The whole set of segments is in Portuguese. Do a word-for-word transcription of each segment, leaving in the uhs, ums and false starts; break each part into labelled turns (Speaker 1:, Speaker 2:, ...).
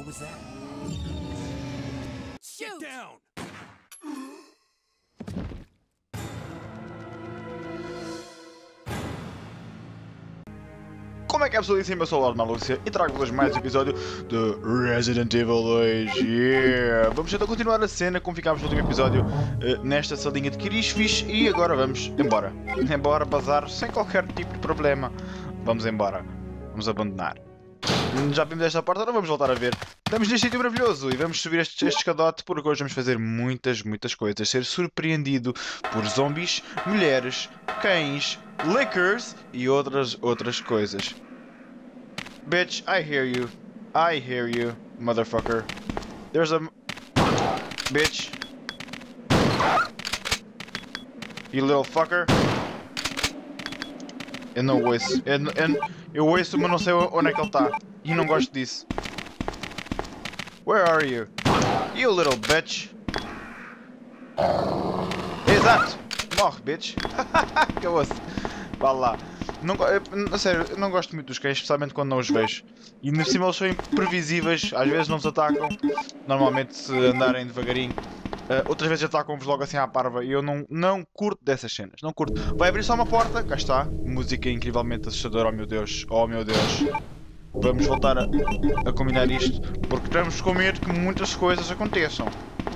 Speaker 1: was that? Shoot! Get down!
Speaker 2: Como é que é, pessoal? Eu sou o Lord Malúcia e trago-vos mais um episódio de Resident Evil dois. Yeah! Vamos então continuar a cena como ficámos no último episódio, uh, nesta salinha de Kirishfish, e agora vamos embora. Embora bazar sem qualquer tipo de problema. Vamos embora. Vamos abandonar. Já vimos esta porta, não vamos voltar a ver. Estamos neste sítio maravilhoso e vamos subir este, este escadote porque hoje vamos fazer muitas, muitas coisas. Ser surpreendido por zombies, mulheres, cães, lickers e outras, outras coisas. Bitch, I hear you. I hear you, motherfucker. There's a... Bitch. You little fucker. Eu não ouço. Eu, eu, eu ouço, mas não sei onde é que ele está. E não gosto disso. Where are you? You little bitch. Exato. Morre, bitch. Que eu ouço. Vá lá. Não, eu, sério, eu não gosto muito dos cães, especialmente quando não os vejo. E no cima eles são imprevisíveis, às vezes não nos atacam. Normalmente se andarem devagarinho. Uh, outras vezes atacam-vos logo assim à parva e eu não, não curto dessas cenas, não curto. Vai abrir só uma porta, cá está. Música incrivelmente assustadora, oh meu Deus, oh meu Deus. Vamos voltar a, a combinar isto, porque temos com medo que muitas coisas aconteçam.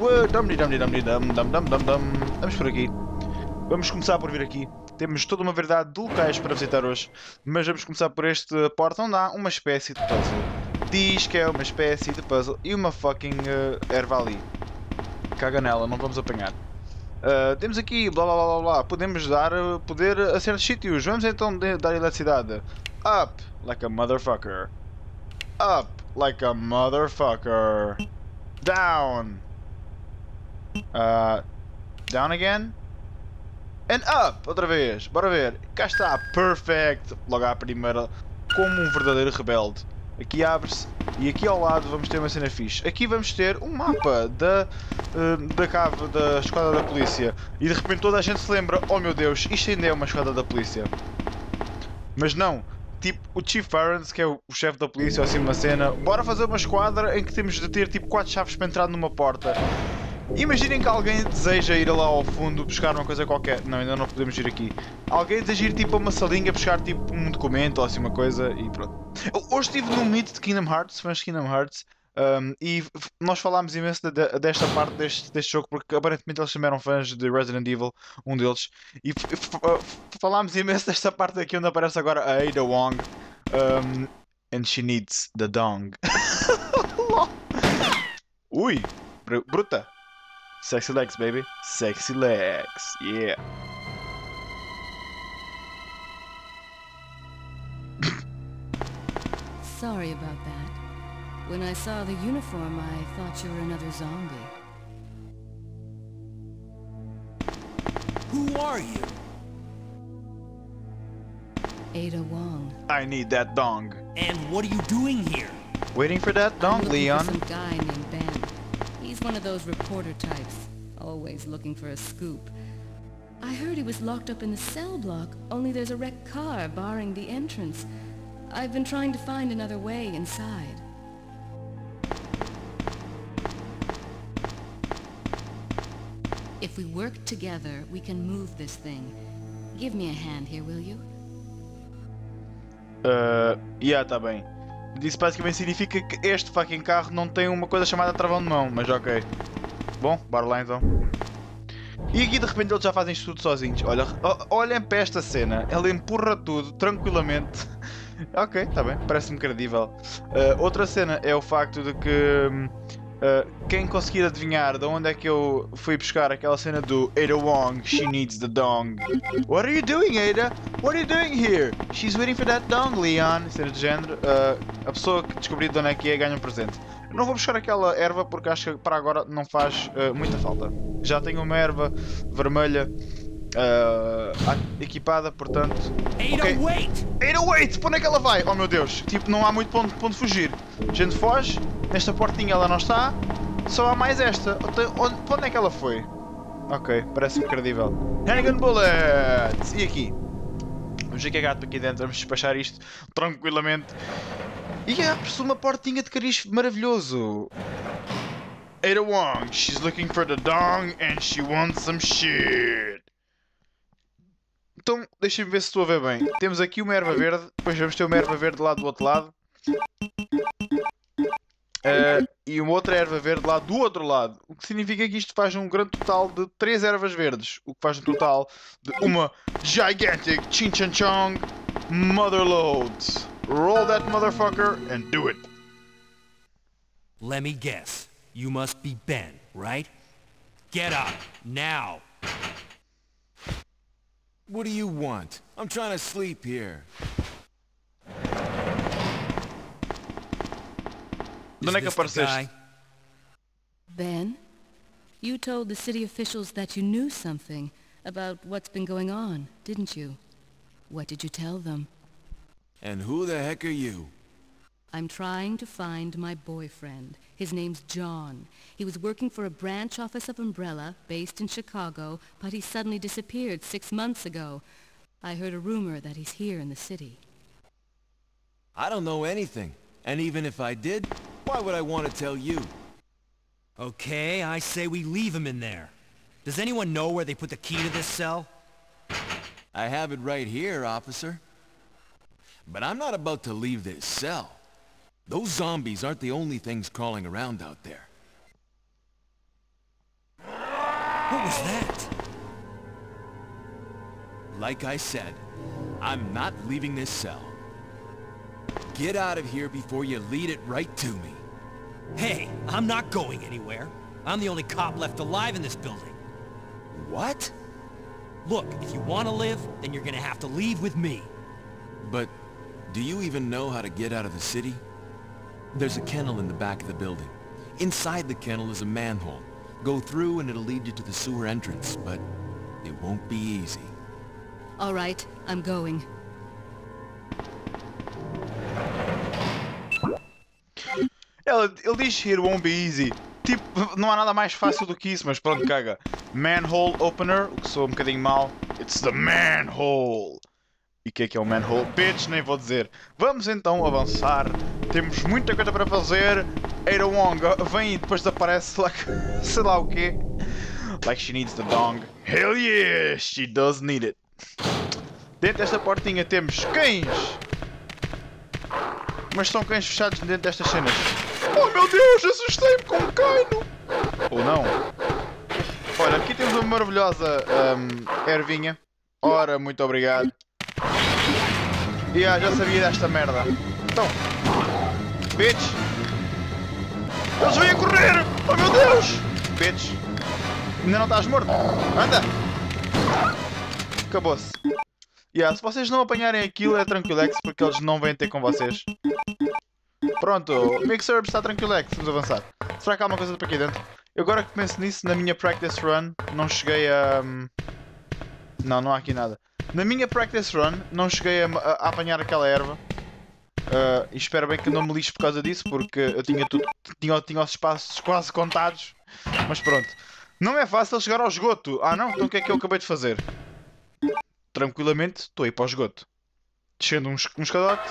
Speaker 2: Vamos por aqui. Vamos começar por vir aqui. Temos toda uma variedade de locais para visitar hoje, mas vamos começar por esta porta onde há uma espécie de puzzle. Diz que é uma espécie de puzzle e uma fucking uh, erva ali. Caga nela, não vamos apanhar. Uh, temos aqui blá blá blá blá blá. Podemos dar uh, poder a certos sítios. Vamos então dar eletricidade. Up like a motherfucker. Up like a motherfucker. Down. Uh, down again. And up, outra vez, bora ver. Cá está, perfect. Logo à primeira, como um verdadeiro rebelde. Aqui abre-se e aqui ao lado vamos ter uma cena fixe. Aqui vamos ter um mapa da, uh, da cave da esquadra da polícia. E de repente toda a gente se lembra, oh meu Deus, isto ainda é uma esquadra da polícia. Mas não, tipo o Chief Arons, que é o, o chefe da polícia, ou assim uma cena. Bora fazer uma esquadra em que temos de ter tipo quatro chaves para entrar numa porta. Imaginem que alguém deseja ir lá ao fundo buscar uma coisa qualquer. Não, ainda não podemos ir aqui. Alguém deseja ir tipo a uma salinha buscar tipo um documento ou assim uma coisa e pronto. Eu hoje estive num meet de Kingdom Hearts, fãs de Kingdom Hearts, um, e nós falámos imenso de, de, desta parte deste, deste jogo porque aparentemente eles também eram fãs de Resident Evil, um deles. E falámos imenso desta parte aqui onde aparece agora a Ada Wong. Um, and she needs the dong. Ui, bruta. Sexy legs, baby. Sexy legs. Yeah.
Speaker 3: Sorry about that. When I saw the uniform, I thought you were another zombie.
Speaker 1: Who are you?
Speaker 3: Ada Wong.
Speaker 2: I need that dong.
Speaker 1: And what are you doing here?
Speaker 2: Waiting for that dong,
Speaker 3: I'm
Speaker 2: Leon.
Speaker 3: looking for some guy named Ben. He's one of those reporter types, always looking for a scoop. I heard he was locked up in the cell block, only there's a wrecked car barring the entrance. I've been trying to find another way inside. If we work together, we can move this thing. Give me a hand here, will you?
Speaker 2: Uh, yeah, tá bem. Isso basicamente significa que este fucking carro não tem uma coisa chamada travão de mão, mas ok. Bom, bora lá então. E aqui de repente eles já fazem isto tudo sozinhos. Olha, olhem para esta cena. Ela empurra tudo tranquilamente. Ok, tá bem, parece-me credível. Uh, outra cena é o facto de que uh, quem conseguir adivinhar de onde é que eu fui buscar aquela cena do Ada Wong, she needs the dong. What are you doing, Ada? What are you doing here? She's waiting for that dong, Leon. Cena de género. Uh, a pessoa que descobrir de onde é que é ganha um presente. Eu não vou buscar aquela erva porque acho que para agora não faz uh, muita falta. Já tenho uma erva vermelha uh, equipada, portanto...
Speaker 1: Ada, okay. Wait!
Speaker 2: Ada, wait! Para onde é que ela vai? Oh meu Deus! Tipo, não há muito para onde, para onde fugir. A gente foge, nesta portinha ela não está, só há mais esta. Onde, para onde é que ela foi? Ok, parece-me credível. Handgun bullets! E aqui? Vamos ver que é gato aqui dentro, vamos despachar isto tranquilamente. E abre-se uma portinha de cariz maravilhoso. Ada Wong, she's looking for the dong and she wants some shit. Então, deixem-me ver se estou a ver bem. Temos aqui uma erva verde, depois vamos ter uma erva verde lá do outro lado. Uh, e uma outra erva verde lá do outro lado. O que significa que isto faz um grande total de três ervas verdes. O que faz um total de uma gigantic Chin-Chan-Chong Motherload. Roll that motherfucker and do it.
Speaker 1: Let me guess. You must be Ben, right? Get up, now!
Speaker 4: What do you want? I'm trying to sleep here.
Speaker 2: Onde é que
Speaker 1: Is this the
Speaker 2: apareceste?
Speaker 1: guy?
Speaker 3: Ben, you told the city officials that you knew something about what's been going on, didn't you? What did you tell them?
Speaker 4: And who the heck are you?
Speaker 3: I'm trying to find my boyfriend. His name's John. He was working for a branch office of Umbrella, based in Chicago, but he suddenly disappeared six months ago. I heard a rumor that he's here in the city.
Speaker 4: I don't know anything. And even if I did, why would I want to tell you?
Speaker 1: Okay, I say we leave him in there. Does anyone know where they put the key to this cell?
Speaker 4: I have it right here, officer. But I'm not about to leave this cell. Those zombies aren't the only things crawling around out there.
Speaker 1: What was that?
Speaker 4: Like I said, I'm not leaving this cell. Get out of here before you lead it right to me.
Speaker 1: Hey, I'm not going anywhere. I'm the only cop left alive in this building.
Speaker 4: What?
Speaker 1: Look, if you want to live, then you're gonna have to leave with me.
Speaker 4: But do you even know how to get out of the city? There's a kennel in the back of the building. Inside the kennel is a manhole. Go through and it'll lead you to the sewer entrance, but it won't be easy.
Speaker 3: All right, I'm going.
Speaker 2: Ele, ele diz here won't be easy. Tipo, não há nada mais fácil do que isso, mas pronto, caga. Manhole opener, o que soa um bocadinho mal. It's the manhole. E o que é que é um manhole? Bitch, nem vou dizer. Vamos então avançar. Temos muita coisa para fazer. Ada Wong vem e depois desaparece lá, sei lá o quê. Like she needs the dong. Hell yeah, she does need it. Dentro desta portinha temos cães. Mas são cães fechados dentro destas cenas. Oh meu Deus, assustei-me com um caino. Ou não. Olha, aqui temos uma maravilhosa um, ervinha. Ora, muito obrigado. E ah, já sabia desta merda. Então, bitch. Eles vêm a correr. Oh meu Deus. Bitch. Ainda não estás morto. Anda. Acabou-se. Yeah, se vocês não apanharem aquilo é tranquilex porque eles não vêm ter com vocês. Pronto, Mixer está tranquilex, vamos avançar. Será que há uma coisa para aqui dentro? Eu agora que penso nisso, na minha practice run, não cheguei a... Não, não há aqui nada. Na minha practice run, não cheguei a, a, a apanhar aquela erva. Uh, e espero bem que não me lixe por causa disso, porque eu tinha, tudo, tinha, tinha os espaços quase contados. Mas pronto. Não é fácil chegar ao esgoto. Ah não? Então o que é que eu acabei de fazer? Tranquilamente, estou a ir para o esgoto. Descendo um, um escadote.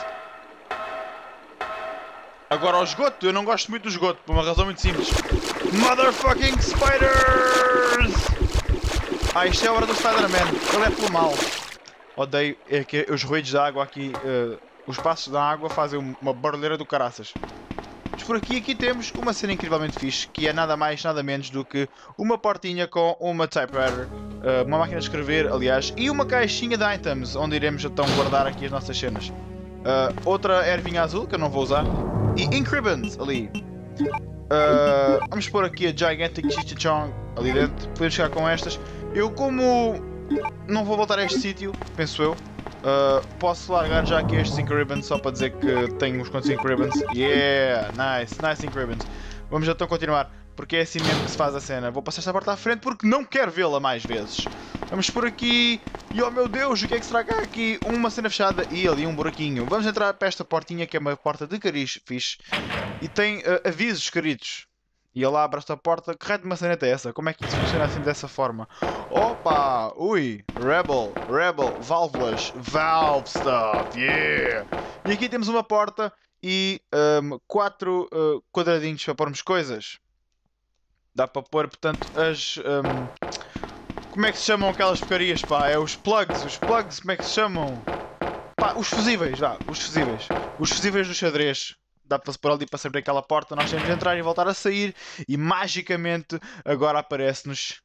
Speaker 2: Agora ao esgoto, eu não gosto muito do esgoto, por uma razão muito simples. Motherfucking spiders! Ah, isto é a hora do Spider-Man. Ele é pelo mal. Odeio é que os ruídos da água aqui, uh, os passos da água fazem uma barulheira do caraças. Mas por aqui, aqui temos uma cena incrivelmente fixe, que é nada mais, nada menos do que uma portinha com uma typewriter, uh, uma máquina de escrever, aliás, e uma caixinha de items, onde iremos então guardar aqui as nossas cenas. Uh, outra ervinha azul, que eu não vou usar, e ink ribbons ali. Uh, vamos pôr aqui a Gigantic Chichichong ali dentro, podemos chegar com estas. Eu como não vou voltar a este sítio, penso eu, uh, posso largar já aqui estes ink ribbons só para dizer que tenho uns quantos ink ribbons. Yeah, nice, nice ink ribbons. Vamos então continuar, porque é assim mesmo que se faz a cena. Vou passar esta porta à frente porque não quero vê-la mais vezes. Vamos por aqui. E oh meu Deus, o que é que será que há aqui? Uma cena fechada e ali um buraquinho. Vamos entrar para esta portinha que é uma porta de cariz fixe. E tem uh, avisos escritos. E ele abre esta porta. Que raio de maçaneta é essa? Como é que isso funciona assim dessa forma? Opa! Ui! Rebel! Rebel! Válvulas! Valve stuff! Yeah! E aqui temos uma porta. e um, quatro uh, quadradinhos para pormos coisas. Dá para pôr, portanto, as... Um, como é que se chamam aquelas porcarias, pá? É os plugs. Os plugs, como é que se chamam? Pá, os fusíveis, vá. Os fusíveis. Os fusíveis do xadrez. Dá para se pôr ali para sempre aquela porta. Nós temos de entrar e voltar a sair. E magicamente agora aparece-nos...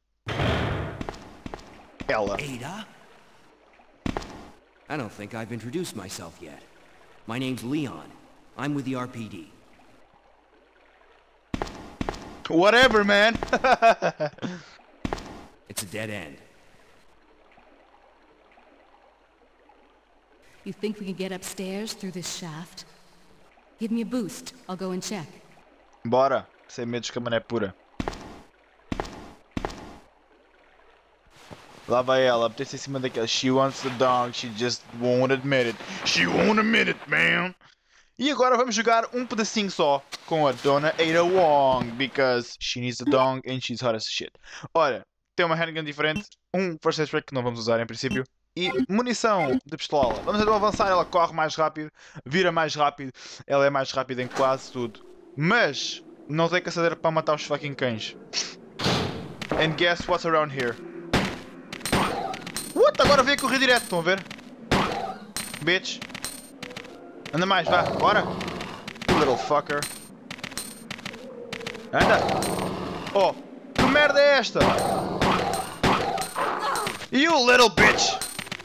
Speaker 2: ela.
Speaker 1: Ada? I don't think I've introduced myself yet. My name's Leon. I'm with the R P D.
Speaker 2: Whatever, man!
Speaker 1: It's a dead end.
Speaker 3: You think we can get upstairs through this shaft? Give me a boost. I'll go and check.
Speaker 2: Bora. Sem medos que a mané é pura. Lá vai ela, apetece em cima daquela. She wants the dog, she just won't admit it. She won't admit it, man! E agora vamos jogar um pedacinho só com a Dona Ada Wong, because she needs the dog and she's hot as shit. Olha, tem uma handgun diferente, um first aid spray que não vamos usar em princípio, e munição de pistola. Vamos então avançar, ela corre mais rápido, vira mais rápido, ela é mais rápida em quase tudo. Mas não tem caçadeira para matar os fucking cães. And guess what's around here? What? Agora veio a correr direto, estão a ver? Bitch. Anda mais, vá, bora. Little fucker. Anda. Oh, que merda é esta? You little bitch.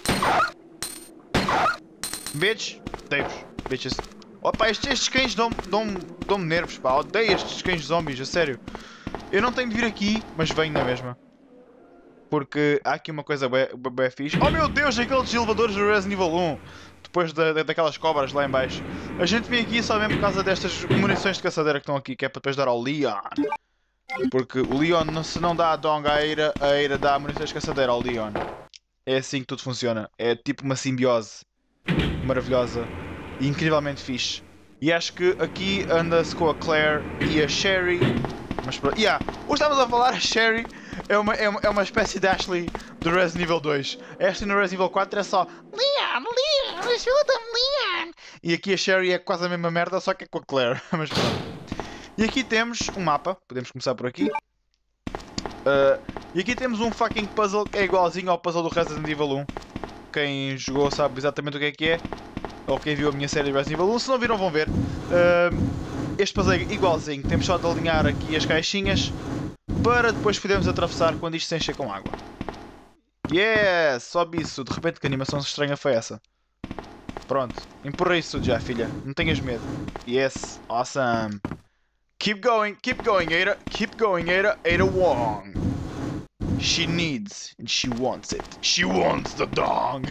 Speaker 2: Bitch. Deus, bitches. Opa, estes, estes cães dão-me dão, dão nervos, pá. Odeio estes cães zombies, a sério. Eu não tenho de vir aqui, mas venho na mesma. Porque há aqui uma coisa bem, bem fixe. Oh meu Deus, aqueles elevadores do Resident Evil um. Depois da, da, daquelas cobras lá em baixo. A gente vem aqui só mesmo por causa destas munições de caçadeira que estão aqui. Que é para depois dar ao Leon. Porque o Leon, se não dá a dong à Ada, a Ada dá munições de caçadeira ao Leon. É assim que tudo funciona. É tipo uma simbiose. Maravilhosa. E incrivelmente fixe. E acho que aqui anda-se com a Claire e a Sherry. Mas pronto. Yeah. Hoje estávamos a falar, a Sherry é uma, é uma, é uma espécie de Ashley do Resident Evil dois. A Ashley no Resident Evil quatro é só Leon, Leon, ajuda-me, Leon. E aqui a Sherry é quase a mesma merda, só que é com a Claire. Mas pronto. E aqui temos um mapa. Podemos começar por aqui. Uh, e aqui temos um fucking puzzle que é igualzinho ao puzzle do Resident Evil um. Quem jogou sabe exatamente o que é que é. Ou quem viu a minha série de Resident Evil um. Se não viram, vão ver. Uh, este puzzle é igualzinho. Temos só de alinhar aqui as caixinhas para depois podermos atravessar quando isto se encher com água. Yes! Sobe isso. De repente que animação estranha foi essa. Pronto. Empurra isso já, filha. Não tenhas medo. Yes! Awesome! Keep going, keep going, Ada. Keep going, Ada. Ada Wong. She needs and she wants it. She wants the dog.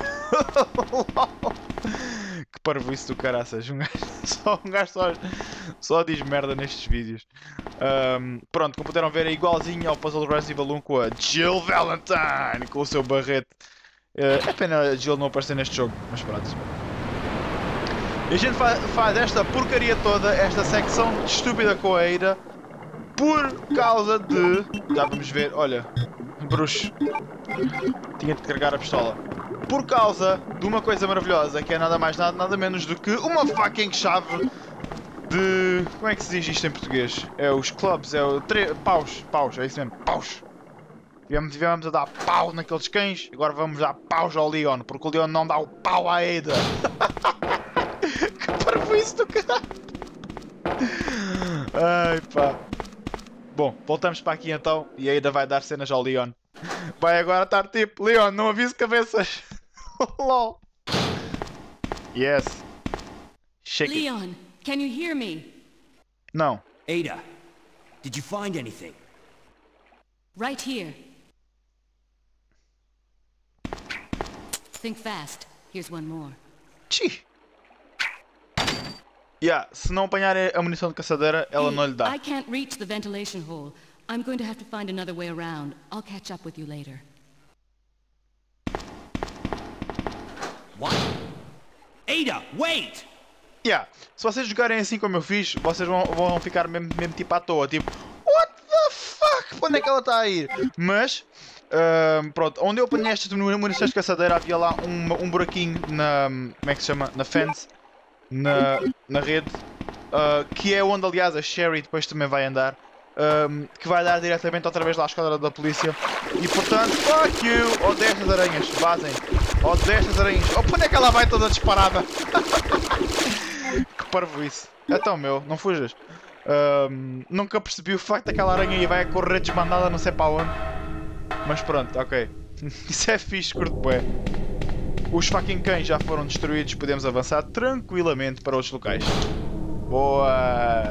Speaker 2: Que parvoíce do caraças. Um gajo, só, um gajo só, só diz merda nestes vídeos. Um, pronto, como puderam ver, é igualzinho ao puzzle do Resident Evil um com a Jill Valentine. Com o seu barrete. Uh, é pena a Jill não aparecer neste jogo, mas pronto. E a gente faz, faz esta porcaria toda, esta secção estúpida com a Ada, por causa de... Já vamos ver, olha, bruxo. Tinha de carregar a pistola. Por causa de uma coisa maravilhosa, que é nada mais nada, nada menos do que uma fucking chave de... Como é que se diz isto em português? É os clubs, é o... Tre... Paus, paus, é isso mesmo, paus. Tivemos, tivemos a dar pau naqueles cães, agora vamos dar paus ao Leon, porque o Leon não dá o pau à Ada. Que parvoíce do caralho! Ai pá. Bom, voltamos para aqui então e ainda vai dar cenas ao Leon. Vai agora estar tipo, Leon, não avise cabeças. LOL. Yes. Shake it.
Speaker 3: Leon, can you hear me?
Speaker 2: Não.
Speaker 1: Ada, did you find anything?
Speaker 3: Right here. Think fast. Here's one more.
Speaker 2: Tchi. Yeah, se não apanhar a munição de caçadeira, ela
Speaker 3: Hey,
Speaker 2: não lhe dá.
Speaker 3: I can't reach the ventilation hole. I'm going to have to find another way around. I'll catch up with you later.
Speaker 1: What? Ada, wait!
Speaker 2: Yeah, se vocês jogarem assim como eu fiz, vocês vão, vão ficar mesmo, mesmo tipo à toa, tipo, what the fuck? Para onde é que ela está a ir? Mas, uh, pronto, onde eu apanhei estas munições de caçadeira havia lá um, um buraquinho na, como é que se chama? Na fence, na, na rede, uh, que é onde aliás a Sherry depois também vai andar, um, que vai dar diretamente outra vez lá à esquadra da polícia. E portanto, fuck you! Odeio estas aranhas, vazem! Odeio estas aranhas! Oh, onde é que ela vai toda disparada? Que parvo isso! Então meu, não fujas! Um, nunca percebi o facto daquela aranha aí vai correr desbandada não sei para onde. Mas pronto, ok. Isso é fixe, curto bué. Os fucking cães já foram destruídos, podemos avançar tranquilamente para outros locais. Boa!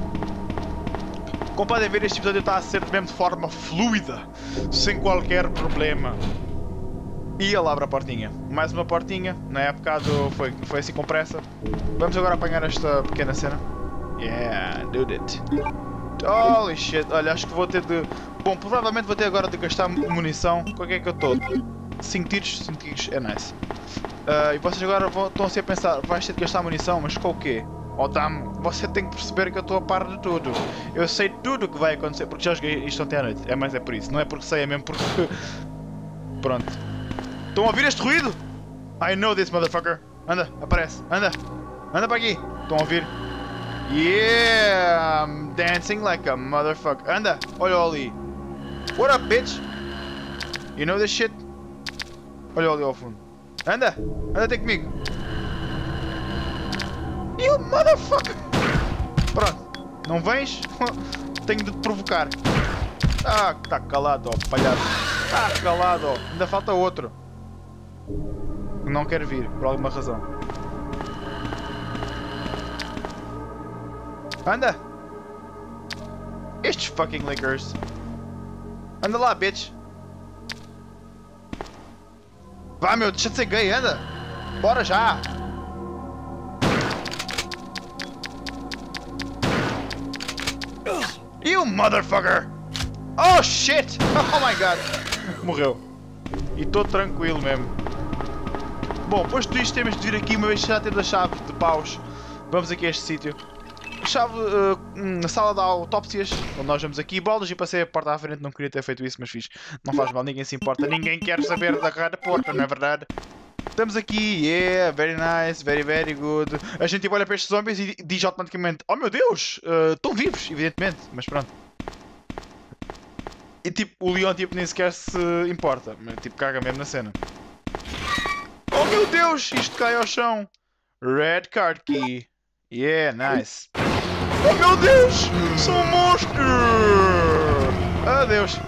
Speaker 2: Como podem ver, este episódio está a ser mesmo de forma fluida, sem qualquer problema. E ele abre a portinha. Mais uma portinha, na época do... foi, foi assim com pressa. Vamos agora apanhar esta pequena cena. Yeah, did it. Holy shit, olha, acho que vou ter de... Bom, provavelmente vou ter agora de gastar munição. Qual é que eu estou? cinco tiros? cinco tiros, é nice. Uh, e vocês agora vão, estão assim a pensar, vais ter de gastar munição, mas com o quê? Oh, dame, você tem que perceber que eu estou a par de tudo. Eu sei tudo o que vai acontecer, porque já joguei isto ontem à noite. É, mas é por isso, não é porque sei, é mesmo porque... Pronto. Estão a ouvir este ruído? I know this motherfucker. Anda, aparece, anda. Anda para aqui. Estão a ouvir? Yeah, I'm dancing like a motherfucker. Anda, olha ali. What up, bitch? You know this shit? Olha ali ao fundo. Anda, anda até comigo. You motherfucker! Pronto, não vens? Tenho de te provocar. Ah, tá calado, ó, palhaço. Tá calado, ó. Ainda falta outro. Não quer vir, por alguma razão. Anda! Estes fucking lickers. Anda lá, bitch. Vá, meu, deixa de ser gay, anda. Bora já. You motherfucker! Oh shit! Oh my god! Morreu. E estou tranquilo mesmo. Bom, posto isto, temos de vir aqui, uma vez que já temos a chave de paus. Vamos aqui a este sítio. Chave uh, na sala de autópsias, onde nós vamos aqui bolas e passei a porta à frente, não queria ter feito isso, mas fiz. Não faz mal, ninguém se importa, ninguém quer saber da cara da porta, não é verdade? Estamos aqui, yeah, very nice, very very good. A gente olha para estes zombies e diz automaticamente, oh meu Deus, uh, estão vivos, evidentemente, mas pronto. E tipo, o Leon tipo, nem sequer se importa, mas tipo, caga mesmo na cena. Oh meu Deus, isto cai ao chão. Red card key. Yeah, nice. Oh meu Deus, sou um monstro. Adeus.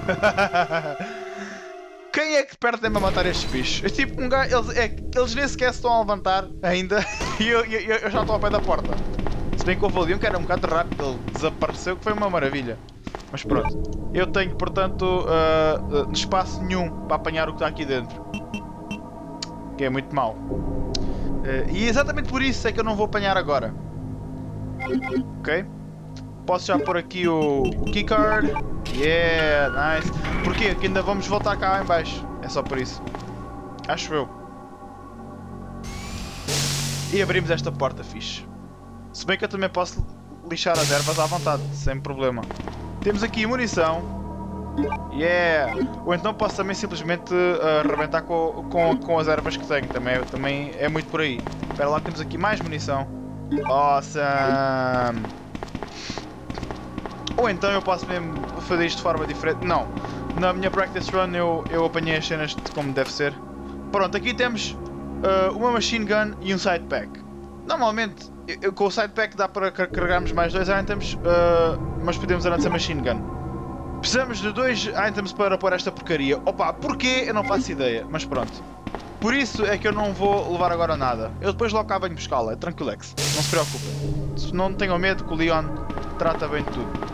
Speaker 2: Quem é que perde-me a matar estes bichos? É tipo um gajo, eles, é, eles nem sequer se estão a levantar ainda e eu, eu, eu já estou ao pé da porta. Se bem que houve ali um que era um bocado rápido, ele desapareceu, que foi uma maravilha. Mas pronto, eu tenho portanto uh, uh, espaço nenhum para apanhar o que está aqui dentro. Que é muito mau. Uh, e exatamente por isso é que eu não vou apanhar agora. Ok? Posso já pôr aqui o, o keycard. Yeah, nice. Porquê? Porque ainda vamos voltar cá em baixo. É só por isso. Acho eu. E abrimos esta porta, fixe. Se bem que eu também posso lixar as ervas à vontade, sem problema. Temos aqui munição. Yeah! Ou então posso também simplesmente uh, arrebentar com, com, com as ervas que tenho. Também, também é muito por aí. Espera lá, temos aqui mais munição. Awesome! Ou então eu posso mesmo fazer isto de forma diferente. Não, na minha practice run eu, eu apanhei as cenas de como deve ser. Pronto, aqui temos uh, uma machine gun e um side pack. Normalmente eu, com o side pack dá para carregarmos mais dois items, uh, mas podemos antes a machine gun. Precisamos de dois items para pôr esta porcaria. Opa, porquê? Eu não faço ideia, mas pronto. Por isso é que eu não vou levar agora nada. Eu depois logo cá venho buscá-la, é tranquilex. Não se preocupem. Não tenham medo que o Leon trata bem de tudo.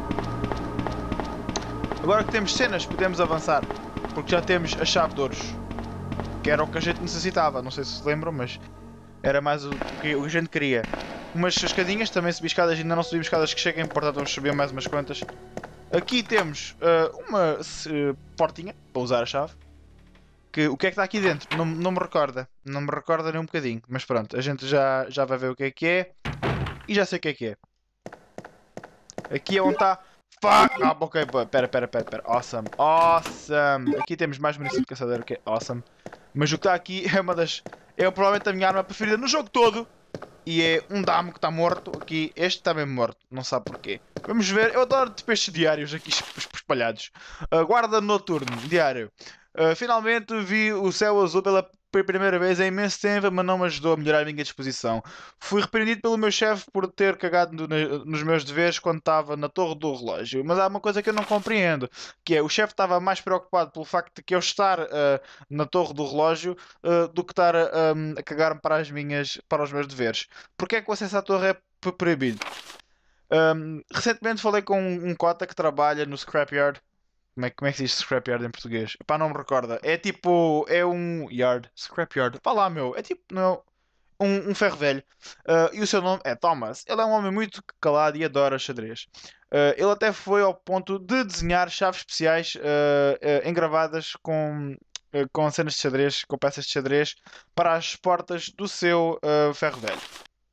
Speaker 2: Agora que temos cenas, podemos avançar. Porque já temos a chave de ouros. Que era o que a gente necessitava. Não sei se se lembram, mas era mais o que a gente queria. Umas escadinhas, também subi escadas, ainda não subimos escadas que cheguem, portanto vamos subir mais umas quantas. Aqui temos uh, uma uh, portinha para usar a chave. Que, o que é que está aqui dentro? Não, não me recorda. Não me recorda nem um bocadinho. Mas pronto, a gente já, já vai ver o que é que é. E já sei o que é que é. Aqui é onde está... Fuck! Ah, ok, pera, pera, pera, pera. Awesome, awesome. Aqui temos mais munição de caçadeiro, que é awesome. Mas o que está aqui é uma das... É provavelmente a minha arma preferida no jogo todo. e é um damo que está morto aqui. Este está mesmo morto, não sabe porquê. Vamos ver, eu adoro tipo, estes diários aqui espalhados. Uh, guarda noturno, diário. Uh, finalmente vi o céu azul pela primeira vez em imenso tempo, mas não me ajudou a melhorar a minha disposição. Fui repreendido pelo meu chefe por ter cagado no, nos meus deveres quando estava na torre do relógio. Mas há uma coisa que eu não compreendo, que é o chefe estava mais preocupado pelo facto de que eu estar uh, na torre do relógio uh, do que estar uh, um, a cagar-me para, as minhas, para os meus deveres. Porquê é que o acesso à torre é proibido? Um, recentemente falei com um, um cota que trabalha no Scrapyard. Como é, como é que se diz Scrapyard em português? Pá, não me recorda. É tipo. É um. Yard. Scrapyard. Pá lá, meu. É tipo. Não. Um, um ferro velho. Uh, e o seu nome é Thomas. Ele é um homem muito calado e adora xadrez. Uh, ele até foi ao ponto de desenhar chaves especiais uh, uh, engravadas com. Uh, com cenas de xadrez, com peças de xadrez, para as portas do seu uh, ferro velho.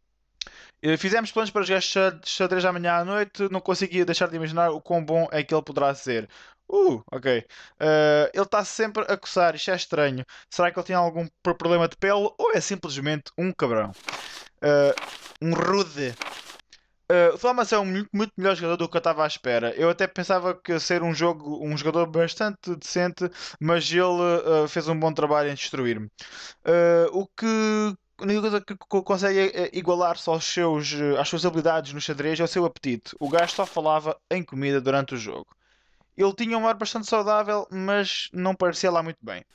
Speaker 2: Fizemos planos para jogar xadrez amanhã à noite. Não conseguia deixar de imaginar o quão bom é que ele poderá ser. Uh, ok. Uh, ele está sempre a coçar. Isto é estranho. Será que ele tem algum problema de pele? Ou é simplesmente um cabrão? Uh, um rude. Uh, o Thomas é um muito, muito melhor jogador do que eu estava à espera. Eu até pensava que ia ser um jogo, um jogador bastante decente, mas ele uh, fez um bom trabalho em destruir-me. Uh, o que A única coisa que consegue igualar-se aos seus, às suas habilidades no xadrez é o seu apetite. O gajo só falava em comida durante o jogo. Ele tinha um ar bastante saudável, mas não parecia lá muito bem.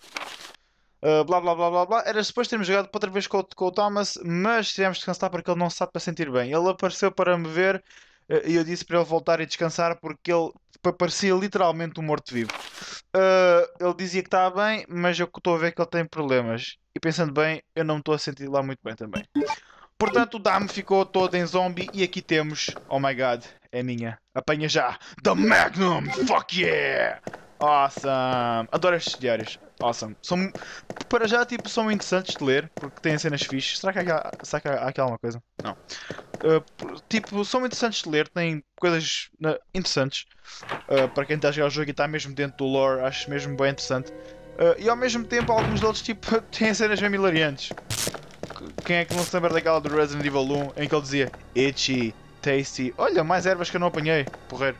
Speaker 2: Uh, blá blá blá blá blá. Era suposto termos jogado outra vez com, com o Thomas, mas tivemos de descansar porque ele não se sabe para sentir bem. Ele apareceu para me ver uh, e eu disse para ele voltar e descansar porque ele parecia literalmente um morto-vivo. Uh, ele dizia que estava bem, mas eu estou a ver que ele tem problemas. E pensando bem, eu não me estou a sentir lá muito bem também. Portanto, o Dame ficou todo em zombie e aqui temos... Oh my god, é minha. Apanha já. The Magnum! Fuck yeah! Awesome! Adoro estes diários. Awesome. São, para já, tipo, são interessantes de ler, porque têm cenas fixes. Será que há, será que há, há aqui alguma coisa? Não. Uh, tipo, são interessantes de ler, têm coisas uh, interessantes. Uh, para quem está a jogar o jogo e está mesmo dentro do lore, acho mesmo bem interessante. Uh, e ao mesmo tempo, alguns deles, tipo, têm cenas bem hilariantes. Quem é que não se lembra daquela do Resident Evil um, em que ele dizia Itchy, Tasty, olha, mais ervas que eu não apanhei, porreiro.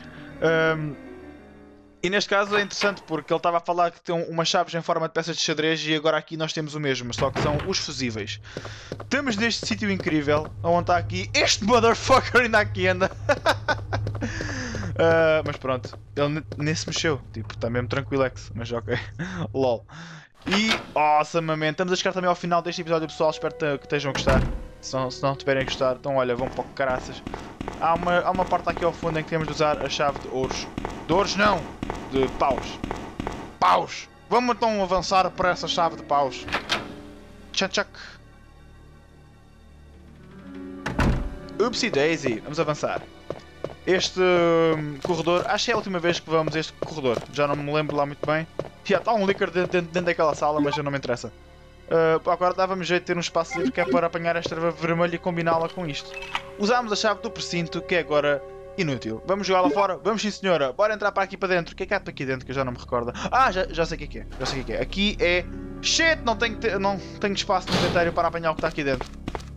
Speaker 2: Um, E neste caso é interessante porque ele estava a falar que tem umas chaves em forma de peças de xadrez e agora aqui nós temos o mesmo, só que são os fusíveis. Estamos neste sítio incrível, onde está aqui este motherfucker ainda aqui anda. uh, mas pronto, ele nem se mexeu, tipo, está mesmo tranquilex, mas ok, lol. E, awesome, estamos a chegar também ao final deste episódio, pessoal, espero que estejam a gostar. Se não, se não tiverem a gostar, então olha, vão para o caraças. Há uma, há uma parte aqui ao fundo em que temos de usar a chave de ouros. De ouros não! De paus. Paus! Vamos então avançar para essa chave de paus. Tchac tchac. Oopsie daisy. Vamos avançar. Este um, corredor, acho que é a última vez que vamos a este corredor. Já não me lembro lá muito bem. Já está um liquor dentro, dentro daquela sala, mas já não me interessa. Uh, agora dava-me jeito de ter um espaço livre que é para apanhar esta erva vermelha e combiná-la com isto. Usámos a chave do precinto, que é agora inútil. Vamos jogar lá fora? Vamos sim senhora. Bora entrar para aqui para dentro. O que é que há para aqui dentro que eu já não me recordo? Ah, já, já sei o que é que é. Já sei o que é que é. Aqui é... Shit! Não tenho, te... não tenho espaço no inventário para apanhar o que está aqui dentro.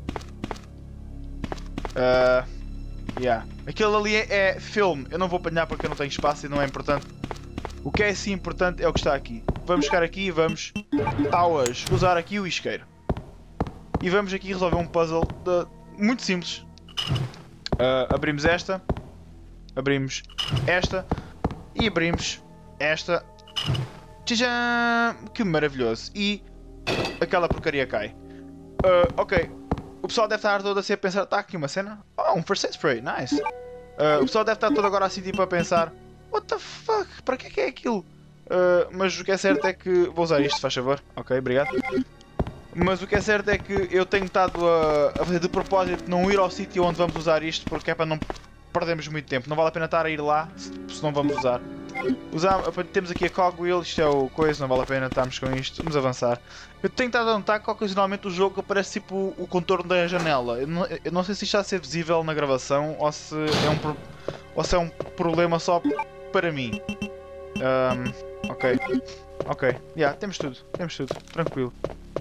Speaker 2: Uh... Yeah. Aquilo ali é, é filme. Eu não vou apanhar porque eu não tenho espaço e não é importante. O que é sim importante é o que está aqui. Vamos ficar aqui e vamos... Tauas. Usar aqui o isqueiro. E vamos aqui resolver um puzzle de... muito simples. Uh, abrimos esta. Abrimos esta. E abrimos esta. Tchajã! Que maravilhoso. E aquela porcaria cai. Uh, ok. O pessoal deve estar todo assim a pensar... Está aqui uma cena? Oh, um first aid spray. Nice. Uh, o pessoal deve estar todo agora assim tipo a pensar... What the fuck? Para que é que é aquilo? Uh, mas o que é certo é que... Vou usar isto, faz favor. Ok, obrigado. Mas o que é certo é que eu tenho estado a, a fazer de propósito não ir ao sítio onde vamos usar isto, porque é para não perdermos muito tempo. Não vale a pena estar a ir lá se, se não vamos usar. Usar. Temos aqui a cogwheel, isto é o coisa, não vale a pena estarmos com isto. Vamos avançar. Eu tenho estado a notar que ocasionalmente o jogo aparece tipo o contorno da janela. Eu não, eu não sei se isto está a ser visível na gravação ou se é um, ou se é um problema só para mim. Um, ok. Ok. Yeah, temos tudo. Temos tudo. Tranquilo.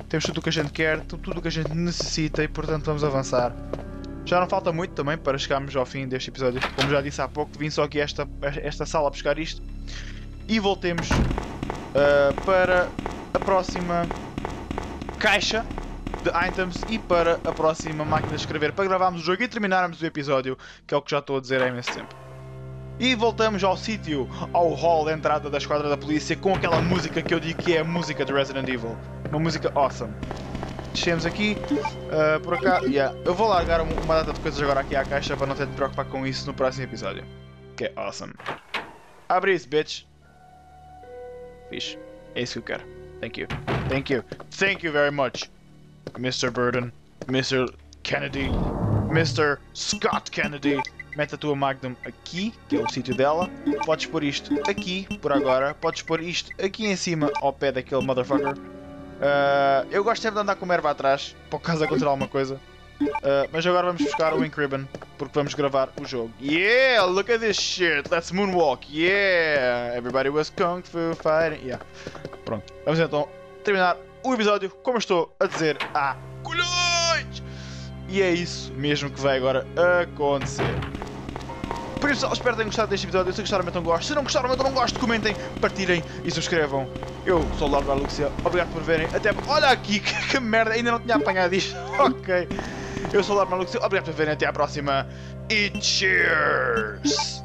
Speaker 2: Temos tudo o que a gente quer, tudo o que a gente necessita e portanto vamos avançar. Já não falta muito também para chegarmos ao fim deste episódio. Como já disse há pouco, vim só aqui a esta, esta sala buscar isto. E voltemos uh, para a próxima caixa de items e para a próxima máquina de escrever para gravarmos o jogo e terminarmos o episódio, que é o que já estou a dizer há imenso tempo. E voltamos ao sítio, ao hall de entrada da esquadra da polícia com aquela música que eu digo que é a música de Resident Evil. Uma música awesome. Descemos aqui, uh, por cá, yeah. Eu vou largar uma, uma data de coisas agora aqui à caixa para não ter de preocupar com isso no próximo episódio. Que é awesome. Abre isso, bitch. Fixe. É isso que eu quero. Thank you. Thank you. Thank you very much. mister Burden. mister Kennedy. mister Scott Kennedy. Mete a tua Magnum aqui, que é o sítio dela. Podes pôr isto aqui, por agora. Podes pôr isto aqui em cima, ao pé daquele motherfucker. Uh, eu gosto sempre de andar com uma erva atrás, por caso acontecer alguma coisa. Uh, mas agora vamos buscar o Ink Ribbon, porque vamos gravar o jogo. Yeah, look at this shit, let's moonwalk, yeah! Everybody was kung fu fighting, yeah. Pronto, vamos então terminar o episódio, como eu estou a dizer, há colhões! E é isso mesmo que vai agora acontecer. Por isso, espero que tenham gostado deste episódio. Se gostaram, então gosto. Se não gostaram, então não gosto. Comentem, partilhem e subscrevam. Eu sou o Lord Luxia. Obrigado por verem. Até... Olha aqui, que, que merda. Ainda não tinha apanhado isto. Ok. Eu sou o Lord Luxia. Obrigado por verem. Até à próxima. E cheers!